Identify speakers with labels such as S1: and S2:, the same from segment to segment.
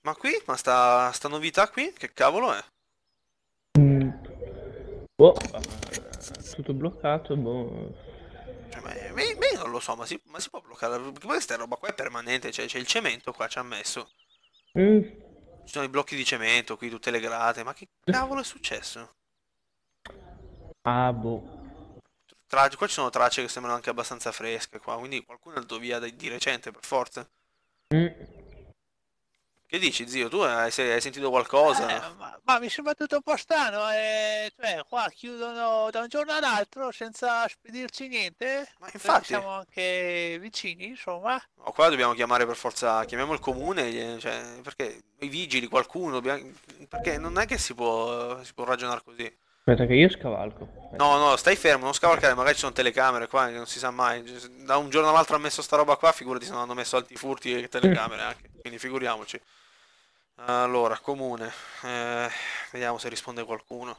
S1: Ma qui? Ma sta novità qui? Che cavolo è?
S2: Mm, boh, tutto bloccato, boh.
S1: Cioè, ma io non lo so, ma si può bloccare? Perché questa roba qua è permanente, cioè c'è il cemento qua, ci ha messo.
S2: Mm,
S1: Ci sono i blocchi di cemento qui, tutte le grate, ma che cavolo è successo?
S2: ah, boh.
S1: Qua ci sono tracce che sembrano anche abbastanza fresche qua, quindi qualcuno è andato via di recente, per forza.
S2: Mm,
S1: Che dici, zio? Tu hai sentito qualcosa?
S3: Ma mi sembra tutto un po' strano, cioè qua chiudono da un giorno all'altro senza spedirci niente,
S1: Ma
S3: perché
S1: infatti,
S3: siamo anche vicini, insomma.
S1: no, qua dobbiamo chiamare per forza, chiamiamo il comune, cioè, perché i vigili, qualcuno, perché non è che si può ragionare così.
S2: aspetta che io scavalco.
S1: No,
S2: Aspetta.
S1: no, stai fermo, non scavalcare, magari ci sono telecamere qua, che non si sa mai. Da un giorno all'altro ha messo sta roba qua, figurati se non hanno messo alti furti e telecamere anche, quindi figuriamoci. Allora, comune, eh, vediamo se risponde qualcuno.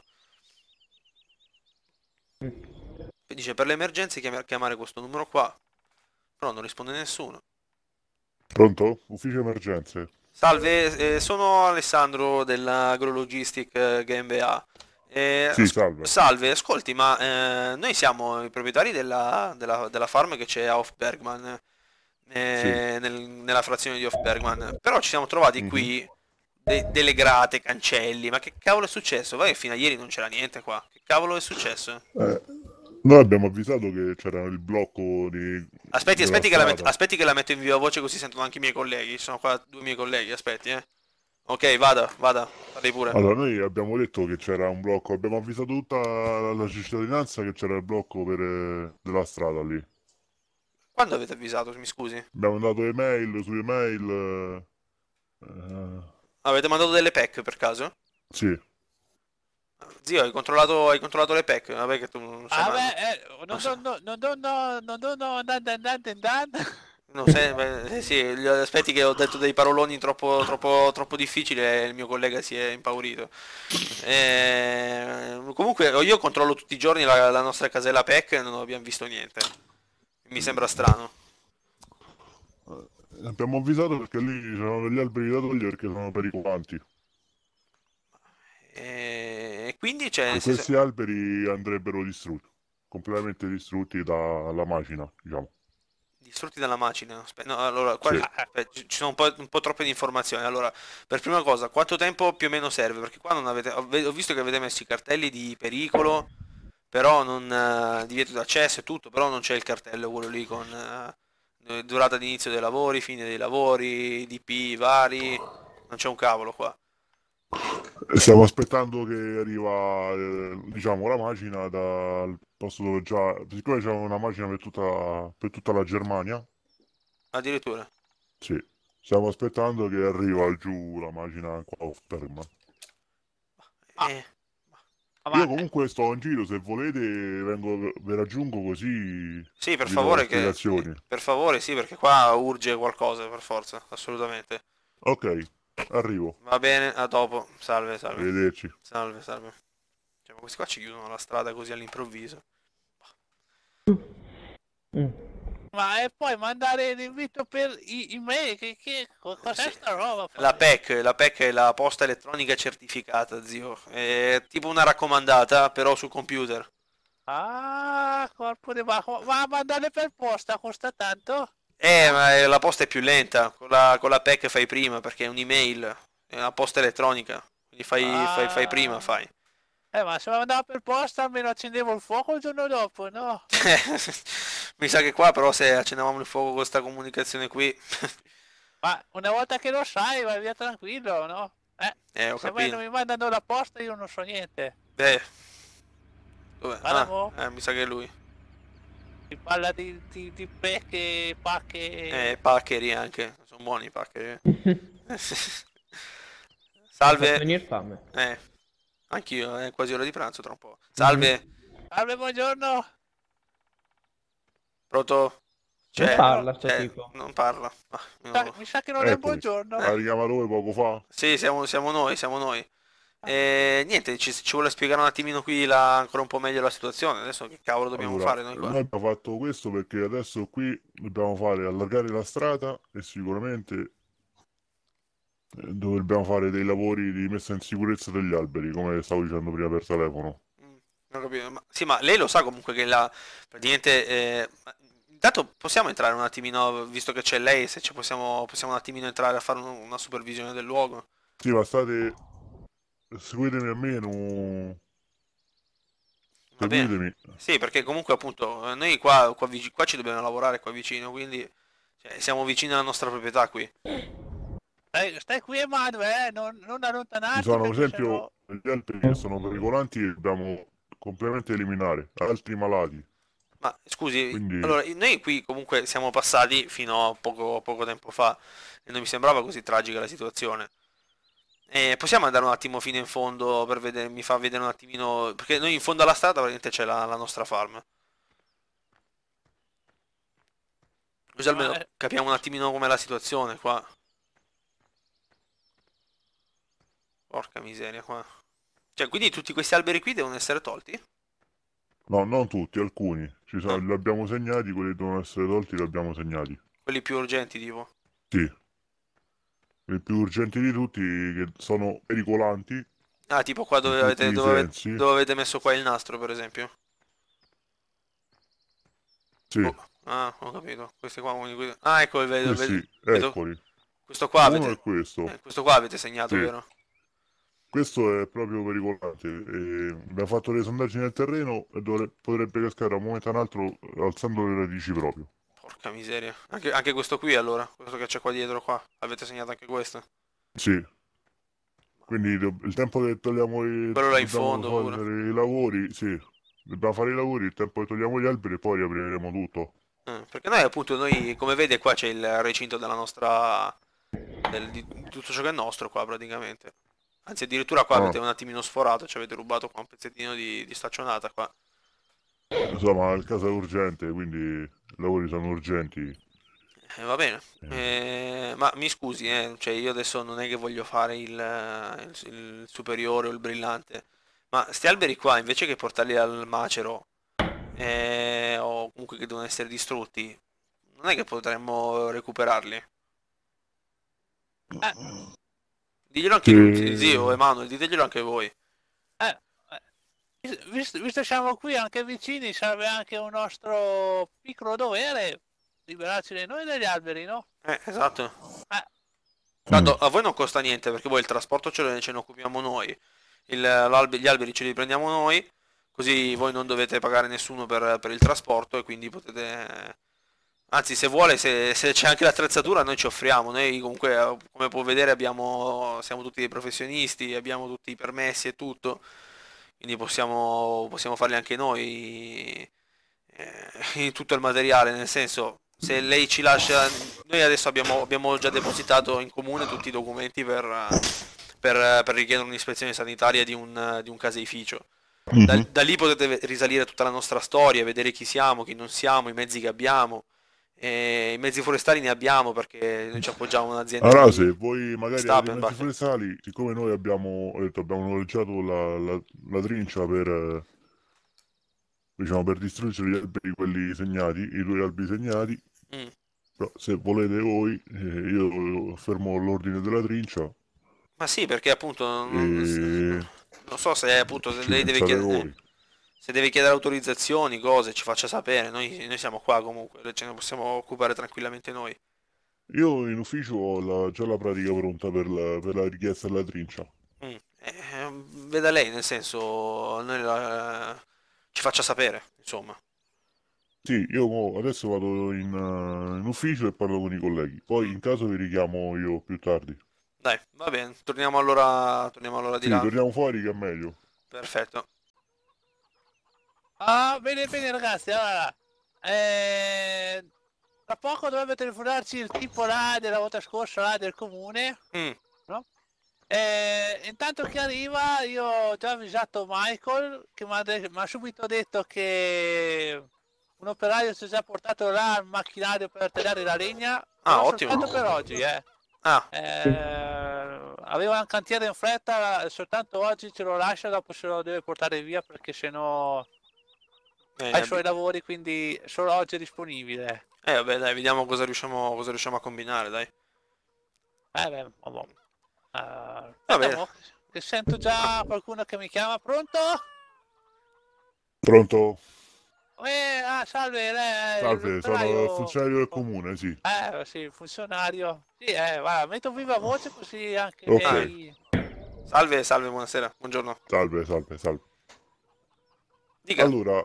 S2: Mm.
S1: Dice per le emergenze chiamare questo numero qua, però non risponde nessuno.
S4: Pronto? Ufficio emergenze.
S1: Salve, sono Alessandro dell'Agrologistic GmbH.
S4: Sì, salve.
S1: Salve, ascolti, ma noi siamo i proprietari della farm che c'è a Hofbergman,
S4: Sì.
S1: nella frazione di Hofbergman, però ci siamo trovati
S4: Mhm.
S1: qui delle grate, cancelli, ma che cavolo è successo? Vai che fino a ieri non c'era niente qua, che cavolo è successo?
S4: Eh, Noi abbiamo avvisato che c'era il blocco
S1: Aspetti,
S4: della strada.
S1: aspetti che la metto in viva voce così sentono anche i miei colleghi, ci sono qua due miei colleghi, aspetti, eh. Ok, vada, parli pure.
S4: Allora, noi abbiamo detto che c'era un blocco, abbiamo avvisato tutta la cittadinanza che c'era il blocco della strada lì.
S1: Quando avete avvisato, mi scusi?
S4: Abbiamo dato email su email. Eh,
S1: Avete mandato delle PEC per caso?
S4: sì.
S1: Zio, hai controllato le PEC? Vabbè che tu non sai
S3: Ah
S1: mai.
S3: beh,
S1: Non
S3: non
S1: so.
S3: do, no, non do, no, non do, no, dan.
S1: Non sai, beh, sì, aspetti che ho detto dei paroloni troppo, troppo, troppo difficili e il mio collega si è impaurito. Comunque, io controllo tutti i giorni la nostra casella PEC e non abbiamo visto niente. Mi sembra strano.
S4: Abbiamo avvisato perché lì c'erano degli alberi da togliere perché sono pericolanti.
S1: E quindi c'è,
S4: E
S1: nel senso,
S4: questi alberi andrebbero distrutti, completamente distrutti dalla macina, diciamo.
S1: distrutti dalla macina. No, allora, qua
S4: Sì.
S1: ci sono un po' troppe informazioni. Allora, per prima cosa, quanto tempo più o meno serve? Perché qua non avete. Ho visto che avete messo i cartelli di pericolo, però non. Divieto d'accesso e tutto, però non c'è il cartello quello lì con durata di inizio dei lavori, fine dei lavori, DP vari. Non c'è un cavolo qua.
S4: Stiamo aspettando che arriva, diciamo, la macina dal posto dove già. Siccome c'è una macina per tutta la Germania,
S1: Addirittura.
S4: sì. Stiamo aspettando che arriva giù la macina qua a Ferma.
S3: Ah,
S1: Eh,
S4: Io
S3: ma
S4: comunque sto in giro, se volete vengo, vi raggiungo così
S1: sì, per
S4: vi do le
S1: favore,
S4: spiegazioni.
S1: per favore, sì, perché qua urge qualcosa, per forza, assolutamente.
S4: Ok, arrivo.
S1: Va bene, a dopo. Salve, salve.
S4: Arrivederci.
S1: Salve, salve. Cioè, ma questi qua ci chiudono la strada così all'improvviso.
S2: Mm.
S3: Ma e poi mandare l'invito per email, cos'è
S1: Sì.
S3: sta roba
S1: La
S3: poi?
S1: PEC, la PEC è la posta elettronica certificata, zio. È tipo una raccomandata, però sul computer.
S3: Ah, corpo di ma mandare per posta costa tanto?
S1: La posta è più lenta. Con la PEC fai prima, perché è un'email. È una posta elettronica. Quindi fai prima,
S3: Ah,
S1: fai.
S3: ma se mandava per posta almeno accendevo il fuoco il giorno dopo, no?
S1: Mi sa che qua però se accendevamo il fuoco con questa comunicazione qui.
S3: Ma una volta che lo sai vai via tranquillo, no?
S1: Ho
S3: Se mai
S1: capito.
S3: non mi mandano la posta io non so niente.
S1: Beh, dov'è?
S3: Guarda mo,
S1: Mi sa che è lui.
S3: si parla di pecche, pacche...
S1: Paccheri anche. Sono buoni i paccheri.
S2: Mi hai fatto
S1: Salve.
S2: venire fame.
S1: Anch'io, è quasi ora di pranzo tra un po'.
S2: Mhm.
S1: Salve.
S3: Salve, buongiorno.
S1: Pronto?
S2: Non
S3: Buongiorno.
S2: parla sto tipo.
S1: Non parla.
S3: Mi sa che non è un
S4: Eccomi.
S3: buongiorno.
S4: Ha richiamato voi poco fa?
S1: Sì, siamo noi, siamo noi.
S3: Ah,
S1: Niente, ci vuole spiegare un attimino qui ancora un po' meglio la situazione. Adesso che cavolo dobbiamo
S4: Allora,
S1: fare noi qua?
S4: noi abbiamo fatto questo perché adesso qui dobbiamo fare allargare la strada e sicuramente Dobbiamo fare dei lavori di messa in sicurezza degli alberi, come stavo dicendo prima per telefono.
S1: Mm, non capito. Sì, ma lei lo sa comunque che la praticamente intanto possiamo entrare un attimino, visto che c'è lei, se ci possiamo un attimino entrare a fare una supervisione del luogo.
S4: Sì, ma seguitemi a me,
S1: Va bene.
S4: seguitemi.
S1: Sì, perché comunque appunto noi qua ci dobbiamo lavorare qua vicino, quindi cioè, siamo vicini alla nostra proprietà qui.
S3: Stai qui, Emanuele, non
S4: Ci
S3: allontanarti
S4: sono, ad
S3: perché
S4: esempio,
S3: sennò...
S4: degli alberi che sono pericolanti e dobbiamo completamente eliminare, altri malati.
S1: Ma scusi,
S4: Quindi,
S1: allora noi qui comunque siamo passati fino a poco tempo fa e non mi sembrava così tragica la situazione. Possiamo andare un attimo fino in fondo per vedere, mi fa vedere un attimino, perché noi in fondo alla strada praticamente c'è la nostra farm. Così
S3: Ma,
S1: almeno capiamo un attimino com'è la situazione qua. Porca miseria qua. Cioè, quindi tutti questi alberi qui devono essere tolti?
S4: no, non tutti, alcuni.
S1: Ah,
S4: Li abbiamo segnati, quelli che devono essere tolti li abbiamo segnati.
S1: quelli più urgenti tipo.
S4: Sì, i più urgenti di tutti, che sono pericolanti
S1: Ah, tipo qua
S4: in tutti i sensi.
S1: dove avete messo qua il nastro, per esempio.
S4: Sì,
S1: Oh, ah, ho capito. Questi qua, ah, ecco,
S4: questi,
S1: vedo.
S4: eccoli.
S1: Questo qua
S4: Uno è
S1: avete...
S4: questo.
S1: questo qua avete segnato,
S4: Sì,
S1: vero?
S4: questo è proprio pericolante. Abbiamo fatto le sondaggi nel terreno e potrebbe cascare da un momento all'altro alzando le radici proprio.
S1: Porca miseria. Anche questo qui allora, questo che c'è qua dietro qua. Avete segnato anche questo?
S4: Sì, quindi il tempo che
S1: Quello là in
S4: dobbiamo
S1: fondo pure.
S4: fare i lavori, sì, dobbiamo fare i lavori, il tempo che togliamo gli alberi e poi riapriremo tutto.
S1: Perché noi appunto, noi come vede qua c'è il recinto della nostra... di tutto ciò che è nostro qua praticamente. Anzi addirittura qua
S4: Ah,
S1: avete un attimino sforato, ci avete rubato qua un pezzettino di staccionata qua.
S4: insomma, il caso è urgente, quindi i lavori sono urgenti.
S1: Va bene.
S4: Eh,
S1: Ma mi scusi, cioè io adesso non è che voglio fare il superiore o il brillante, ma sti alberi qua invece che portarli al macero, o comunque che devono essere distrutti, non è che potremmo recuperarli.
S3: Eh,
S1: Diglielo anche lui, zio
S4: che...
S1: Emanuele, diteglielo anche voi.
S3: eh, visto che siamo qui anche vicini, sarebbe anche un nostro piccolo dovere liberarci di noi dagli alberi, no?
S1: Esatto.
S3: Eh,
S4: Mm.
S1: Tanto a voi non costa niente perché voi il trasporto ce ne occupiamo noi, gli alberi ce li prendiamo noi, così voi non dovete pagare nessuno per il trasporto e quindi potete... Anzi, se vuole, se c'è anche l'attrezzatura, noi ci offriamo. Noi comunque, come può vedere, siamo tutti dei professionisti, abbiamo tutti i permessi e tutto, quindi possiamo farli anche noi, tutto il materiale, nel senso, se lei ci lascia, noi adesso abbiamo già depositato in comune tutti i documenti per richiedere un'ispezione sanitaria di un caseificio. Da,
S4: Mhm.
S1: da lì potete risalire tutta la nostra storia, vedere chi siamo, chi non siamo, i mezzi che abbiamo. E i mezzi forestali ne abbiamo perché noi ci appoggiamo a un'azienda
S4: Allora,
S1: di
S4: se voi magari avete i mezzi
S1: Stappenbach.
S4: forestali, siccome noi abbiamo, ho detto, abbiamo noleggiato la trincia per, diciamo, per distruggere gli alberi, quelli segnati, i due alberi segnati,
S1: Mm.
S4: però se volete voi, io fermo l'ordine della trincia
S1: Ma sì, perché appunto
S4: e
S1: non so se appunto se
S4: ci
S1: lei deve
S4: pensate
S1: chiedere,
S4: voi.
S1: se deve chiedere autorizzazioni, cose, ci faccia sapere. Noi siamo qua comunque, ce ne possiamo occupare tranquillamente noi.
S4: Io in ufficio ho già la pratica pronta per la richiesta della trincia.
S1: Mm. Veda lei, nel senso, ci faccia sapere, insomma.
S4: Sì, io adesso vado in ufficio e parlo con i colleghi, poi
S1: Mm.
S4: in caso vi richiamo io più tardi.
S1: Dai, va bene, torniamo allora di
S4: Sì,
S1: là.
S4: torniamo fuori che è meglio.
S1: Perfetto.
S3: Ah, bene, bene ragazzi, allora, tra poco dovrebbe telefonarci il tipo là della volta scorsa, là del comune,
S1: Mm.
S3: no? Intanto che arriva, io ho già avvisato Michael che mi ha subito detto che un operaio si è già portato là al macchinario per tagliare la legna,
S1: Ah,
S3: però
S1: ottimo.
S3: soltanto per oggi, eh.
S1: Ah,
S3: Aveva un cantiere in fretta, soltanto oggi ce lo lascia, dopo se lo deve portare via perché sennò ha i
S1: bene.
S3: suoi lavori, quindi solo oggi è disponibile.
S1: Vabbè, dai, vediamo cosa riusciamo a combinare, dai.
S3: Beh, vabbè. Aspetta
S1: bene.
S3: mo, che sento già qualcuno che mi chiama. Pronto?
S4: Pronto?
S3: Salve,
S4: Salve, sono il
S3: l'operaio.
S4: funzionario del comune, sì.
S3: Sì, il funzionario. Sì, guarda, metto viva voce così anche
S4: Ok.
S3: lei.
S1: Salve, salve, buonasera, buongiorno.
S4: Salve, salve, salve.
S1: Dica.
S4: Allora,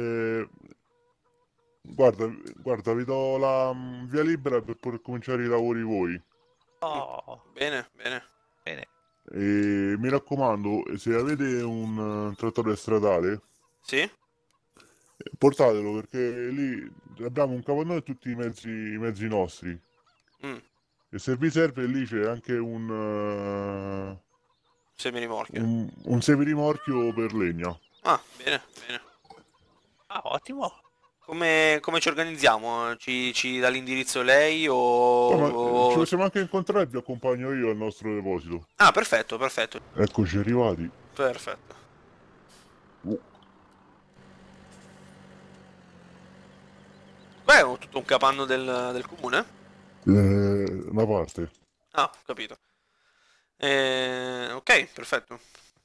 S4: guarda, vi do la via libera per poter cominciare i lavori voi.
S3: Oh,
S1: Bene, bene.
S3: bene.
S4: E mi raccomando, se avete un trattore stradale,
S1: Sì?
S4: portatelo perché lì abbiamo un capannone e tutti i mezzi nostri.
S1: Mm,
S4: E se vi serve lì c'è anche
S1: semirimorchio.
S4: un semirimorchio per legna.
S1: Ah, bene, bene.
S3: Ottimo.
S1: Come ci organizziamo? Ci dà l'indirizzo lei
S4: Poi, ma ci
S1: o...
S4: possiamo anche incontrare e vi accompagno io al nostro deposito.
S1: Ah, perfetto, perfetto,
S4: Eccoci arrivati.
S1: perfetto. Beh, è tutto un capanno del comune?
S4: Una parte.
S1: Ah, ho capito. Ok, perfetto.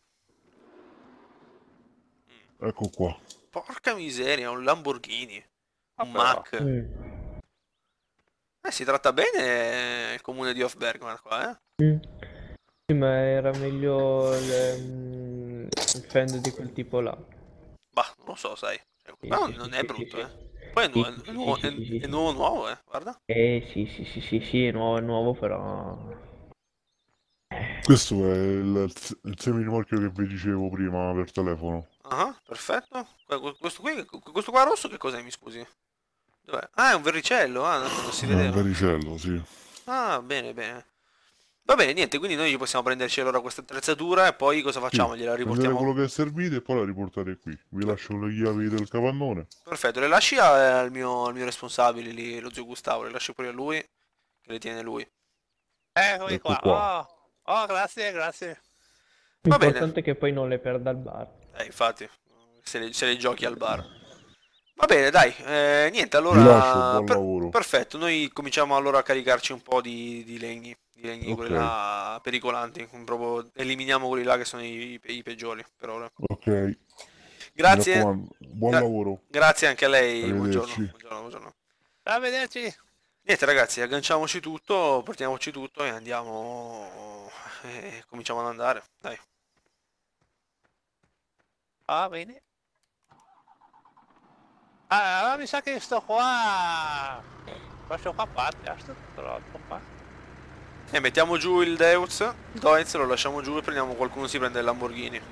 S4: Ecco qua.
S1: Porca miseria, un Lamborghini. Un
S3: Però.
S1: Mac.
S2: Mm.
S1: Si tratta bene il comune di Hofbergman qua, eh?
S2: Mm. Sì, ma era meglio il Fender di quel tipo là.
S1: Bah, non lo so, sai.
S2: Sì,
S1: Però
S2: sì,
S1: non
S2: sì,
S1: è
S2: sì, sì,
S1: brutto,
S2: sì.
S1: eh. Poi
S2: Sì, sì, sì, sì, sì, sì,
S1: è
S2: sì.
S1: nuovo nuovo, guarda.
S2: Sì, sì, sì, sì, sì, è nuovo, però...
S4: Questo è il semirimorchio che vi dicevo prima per telefono.
S1: Ah, perfetto. Questo qua rosso che cos'è, mi scusi? Dov'è? Ah, è un verricello, non si
S4: È un
S1: vedeva.
S4: vericello, sì.
S1: Ah, bene, bene. Va bene, niente, quindi noi ci possiamo prenderci allora questa attrezzatura e poi cosa
S4: Sì,
S1: facciamo? Gliela
S4: prendete
S1: riportiamo?
S4: quello che servite e poi la riportate qui. Vi lascio le chiavi del capannone.
S1: Perfetto, le lasci al mio responsabile lì, lo zio Gustavo, le lasci pure a lui, che le tiene lui.
S3: Eccomi
S4: Ecco
S3: qua.
S4: qua.
S3: Grazie, grazie.
S1: Va bene,
S2: L'importante è che poi non le perda al bar.
S1: infatti, se le giochi al bar. Va bene, dai, niente,
S4: Vi lascio,
S1: allora,
S4: buon lavoro.
S1: perfetto, noi cominciamo allora a caricarci un po' di legni, quelli
S4: Ok,
S1: là pericolanti, proprio eliminiamo quelli là che sono i peggiori per ora.
S4: ok. Mi
S1: Grazie,
S4: raccomando, buon
S1: gra-
S4: lavoro.
S1: grazie anche a lei, buongiorno,
S4: Arrivederci.
S1: buongiorno, buongiorno.
S3: Arrivederci.
S1: Niente ragazzi, agganciamoci tutto, portiamoci tutto e andiamo e cominciamo ad andare, dai.
S3: Bene. Allora mi sa che sto qua. Lascio qua a parte, sto troppo qua.
S1: E mettiamo giù il Deutz, lo lasciamo giù e prendiamo qualcuno si prende il Lamborghini.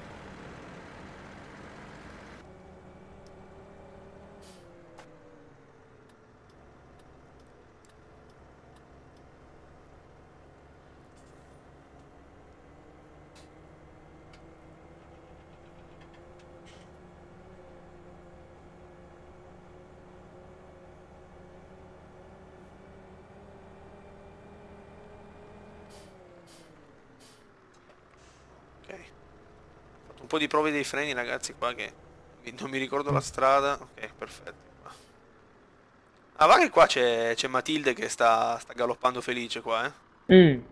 S1: Ok. Ho fatto un po' di prove dei freni ragazzi qua che non mi ricordo la strada. Ok, perfetto. Ah, va che qua c'è Matilde che sta galoppando felice qua, eh.
S2: Mm.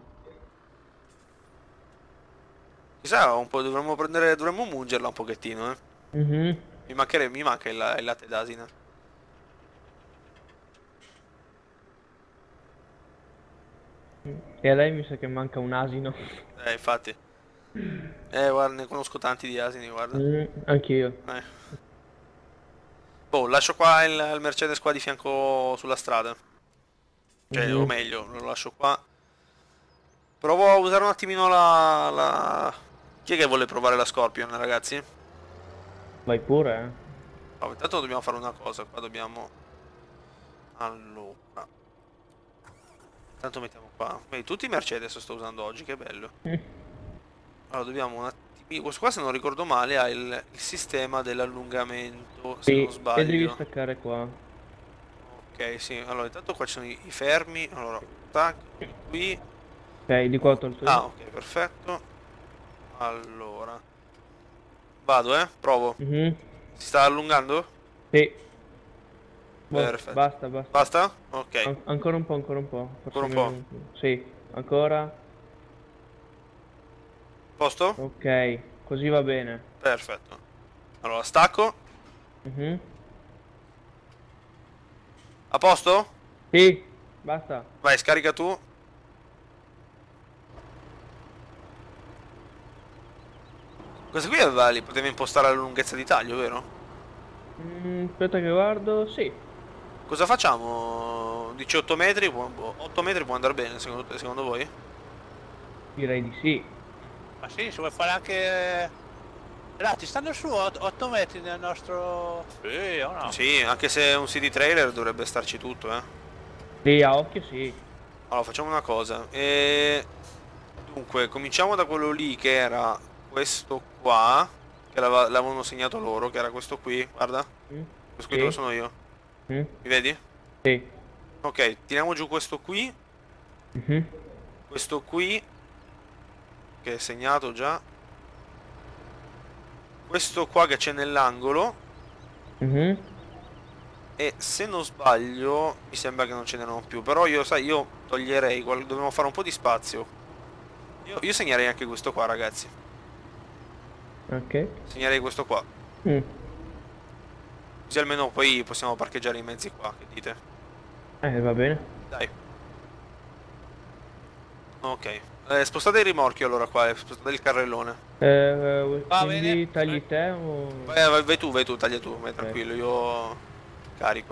S1: Chissà, un po' dovremmo mungerla un pochettino, eh.
S2: Mhm.
S1: Mi manca il latte d'asina.
S2: E a lei mi sa che manca un asino.
S1: Infatti. Guarda, ne conosco tanti di asini, guarda.
S2: Anch'io.
S1: Eh. Boh, lascio qua il Mercedes qua di fianco sulla strada. Cioè, o
S2: Mhm.
S1: meglio, lo lascio qua. Provo a usare un attimino la... Chi è che vuole provare la Scorpion, ragazzi?
S2: Vai pure, eh.
S1: Oh, intanto dobbiamo fare una cosa, qua dobbiamo... Allora... Intanto mettiamo qua... Vedi, tutti i Mercedes sto usando oggi, che bello. Allora, dobbiamo un attimino... Questo qua, se non ricordo male, ha il sistema dell'allungamento, se non
S2: Sì, e devi
S1: sbaglio.
S2: staccare qua.
S1: Ok, sì. Allora, intanto qua ci sono i fermi. Allora, tac, qui.
S2: Ok, di qua ho tolto
S1: Ah,
S2: io.
S1: ok, perfetto. Allora... Vado, provo.
S2: Mhm.
S1: Si sta allungando?
S2: Sì.
S1: Perfetto.
S2: Basta, basta.
S1: Basta? Ok.
S2: Ancora un po', ancora un po'.
S1: Ancora
S2: Forse
S1: un
S2: mi è
S1: po'.
S2: venuto. Sì, ancora.
S1: Posto?
S2: Ok, così va bene.
S1: Perfetto. Allora, stacco.
S2: Mhm.
S1: A posto?
S2: Sì, basta.
S1: Vai, scarica tu. Questo qui aveva lì, potevi impostare la lunghezza di taglio, vero?
S2: Aspetta che guardo. Sì,
S1: Cosa facciamo? 18 metri? 8 metri può andare bene, secondo voi?
S2: direi di sì.
S3: Ma sì, si vuole fare anche... Là, ci stanno su 8 metri nel nostro... Sì, o no?
S1: Sì, anche se è un CD trailer dovrebbe starci tutto, eh.
S2: Sì, a occhio sì.
S1: Allora, facciamo una cosa. Dunque, cominciamo da quello lì che era questo qua, che l'avevano segnato loro, che era questo qui, guarda.
S2: Mm,
S1: Questo qui dove
S2: Sì.
S1: sono io.
S2: Mm,
S1: Mi vedi?
S2: Sì.
S1: Ok, tiriamo giù questo qui,
S2: Mhm,
S1: questo qui, che è segnato già. Questo qua che c'è nell'angolo.
S2: mhm.
S1: E se non sbaglio, mi sembra che non ce n'erano più. Però io, sai, io toglierei, dobbiamo fare un po' di spazio. Io segnerei anche questo qua, ragazzi.
S2: Ok.
S1: Segnerei questo qua.
S2: Mm.
S1: Così almeno poi possiamo parcheggiare i mezzi qua, che dite?
S2: Va bene.
S1: Dai. Ok. Spostate il rimorchio allora qua, spostate il carrellone.
S3: Va
S2: Quindi
S3: bene.
S2: tagli te o...
S1: Vai tu, taglia tu, vai tranquillo, io carico.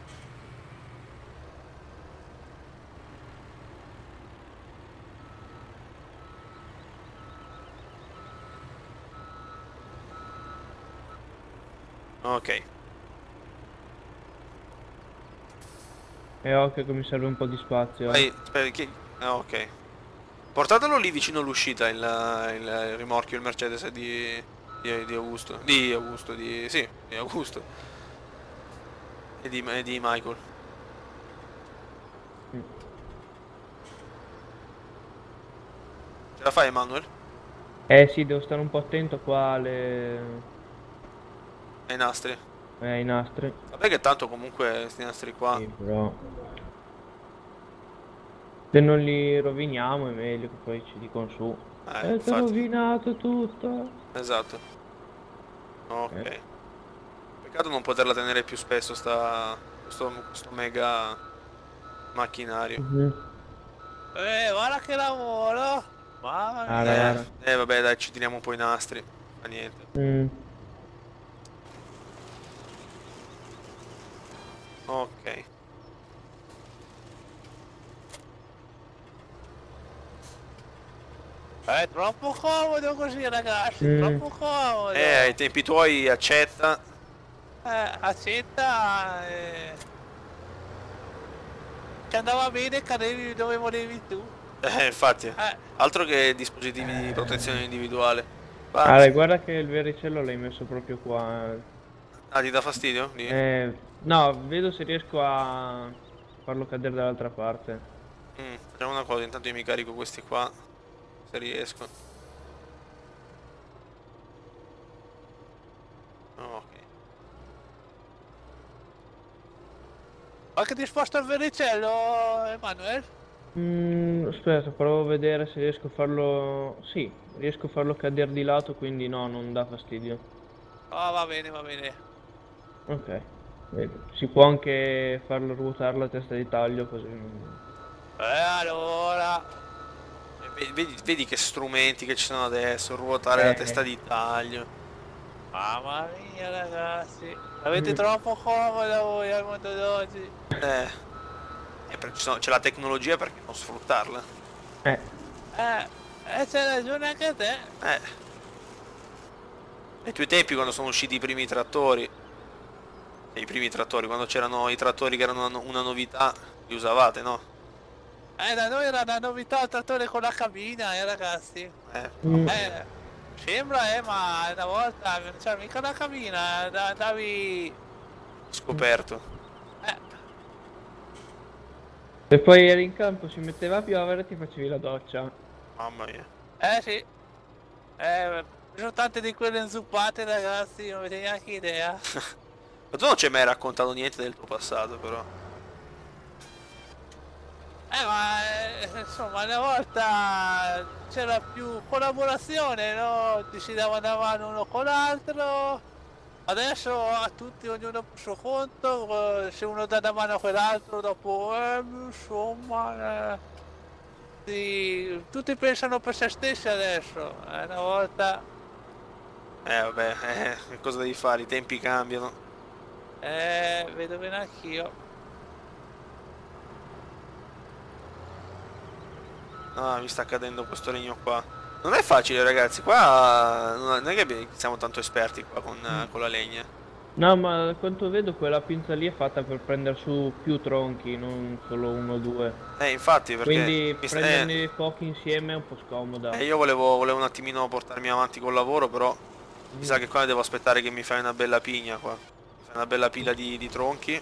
S1: Ok.
S2: Occhio che mi serve un po' di spazio.
S1: Vai, aspetta, ok. Portatelo lì vicino all'uscita il rimorchio, il Mercedes di Augusto. Di Augusto, sì, di Augusto. E di Michael.
S2: Mm.
S1: Ce la fai, Emanuel?
S2: Sì, devo stare un po' attento qua
S1: Ai nastri.
S2: ai nastri.
S1: Vabbè che tanto comunque questi nastri qua.
S2: Sì, però... Se non li roviniamo è meglio che poi ci dicono su. Ti ho
S1: Infatti.
S2: rovinato tutto.
S1: Esatto.
S2: Eh.
S1: Ok. Peccato non poterla tenere più spesso questo mega macchinario.
S2: Mhm.
S3: Guarda che lavoro! Mamma
S2: Guarda,
S3: mia!
S2: guarda.
S1: Vabbè dai, ci tiriamo un po' i nastri. Fa niente.
S2: Mm.
S1: Ok.
S3: È troppo comodo così, ragazzi,
S2: Mm.
S3: troppo comodo!
S1: Ai tempi tuoi accetta.
S3: Accetta... Ci andava bene, cadevi dove volevi tu.
S1: Infatti.
S3: Eh,
S1: Altro che dispositivi di protezione individuale.
S2: Allora, guarda che il vericello l'hai messo proprio qua.
S1: Ah, ti dà fastidio? Lì?
S2: No, vedo se riesco a farlo cadere dall'altra parte.
S1: Facciamo una cosa, intanto io mi carico questi qua. Se riesco. Ok.
S3: qualche disposto al vericello, Emanuele?
S2: Aspetta, provo a vedere se riesco a farlo... Sì, riesco a farlo cadere di lato, quindi no, non dà fastidio.
S3: Oh, va bene, va bene.
S2: Ok, vedi. Si può anche farlo ruotare la testa di taglio così.
S3: Allora...
S1: Vedi che strumenti che ci sono adesso, ruotare la testa di taglio.
S3: Mamma mia, ragazzi. Avete troppo comodo voi al mondo d'oggi.
S1: Perché c'è la tecnologia, perché non sfruttarla?
S2: Eh,
S3: C'hai ragione anche te.
S1: Ai tuoi tempi quando sono usciti i primi trattori, quando c'erano i trattori che erano una novità, li usavate, no?
S3: Da noi era una novità il trattore con la cabina, ragazzi.
S2: mm,
S3: Sembra, ma una volta non c'era mica la cabina, andavi...
S1: Scoperto.
S2: Se poi eri in campo, si metteva a piovere e ti facevi la doccia.
S1: Mamma mia.
S3: Sì. Ci sono tante di quelle inzuppate, ragazzi, non avete neanche idea.
S1: Ma tu non ci hai mai raccontato niente del tuo passato, però.
S3: Ma insomma una volta c'era più collaborazione, no? Ci si dava una mano uno con l'altro. Adesso a tutti ognuno per suo conto, se uno dà una mano a quell'altro dopo insomma sì, tutti pensano per se stessi adesso. Una volta
S1: Vabbè, che cosa devi fare? I tempi cambiano.
S3: vedo bene anch'io.
S1: Ah, mi sta cadendo questo legno qua. Non è facile, ragazzi, qua non è che siamo tanto esperti qua con la legna.
S2: No, ma da quanto vedo quella pinza lì è fatta per prendere su più tronchi, non solo uno o due.
S1: Infatti, perché
S2: Quindi prenderne pochi insieme è un po' scomoda.
S1: io volevo un attimino portarmi avanti col lavoro, però mi sa che qua devo aspettare che mi fai una bella pigna qua. Mi fai una bella pila di tronchi.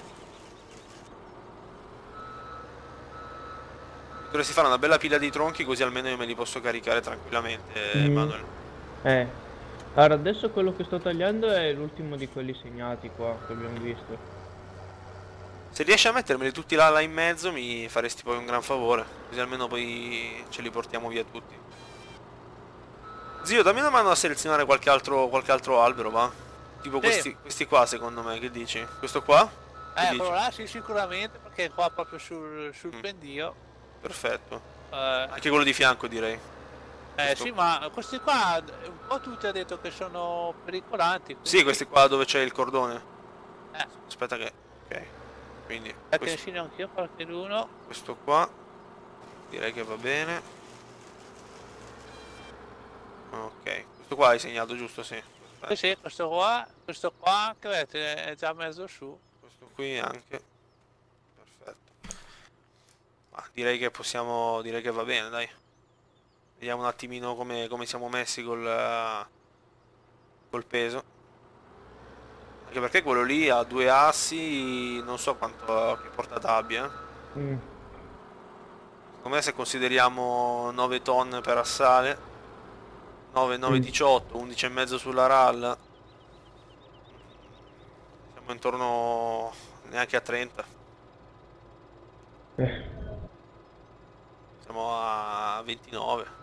S1: Dovresti fare una bella pila di tronchi così almeno io me li posso caricare tranquillamente, Manuel.
S2: Allora, adesso quello che sto tagliando è l'ultimo di quelli segnati qua, che abbiamo visto.
S1: Se riesci a mettermeli tutti là in mezzo mi faresti poi un gran favore, così almeno poi ce li portiamo via tutti. Zio, dammi una mano a selezionare qualche altro albero, va? Tipo questi qua secondo me, che dici? Questo qua? Che dici?
S3: Quello là sì, sicuramente, perché è qua proprio sul pendio.
S1: Perfetto. Anche quello di fianco direi.
S3: Sì, ma questi qua un po' tutti ha detto che sono pericolanti. Quindi...
S1: Sì, questi qua dove c'è il cordone. Aspetta che... Ok. Quindi...
S3: Te ne segno anch'io qualcheduno.
S1: Questo qua. Direi che va bene. Ok. Questo qua hai segnato giusto, sì.
S3: Sì, questo qua anche vedete è già mezzo su.
S1: Questo qui anche. Perfetto. Ma direi che possiamo... direi che va bene, dai. Vediamo un attimino come siamo messi col peso. Anche perché quello lì ha due assi, non so quanto che portata abbia. Secondo me se consideriamo 9 tonne per assale, 9, 18, 11,5 sulla RAL, siamo intorno neanche a 30. Siamo a 29.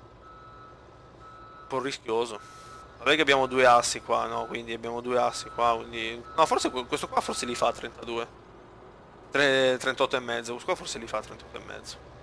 S1: Un po' rischioso. Vabbè che abbiamo due assi qua, no? Quindi abbiamo due assi qua, quindi... No, forse questo qua forse li fa 32. 38,5. Questo qua forse li fa 38,5.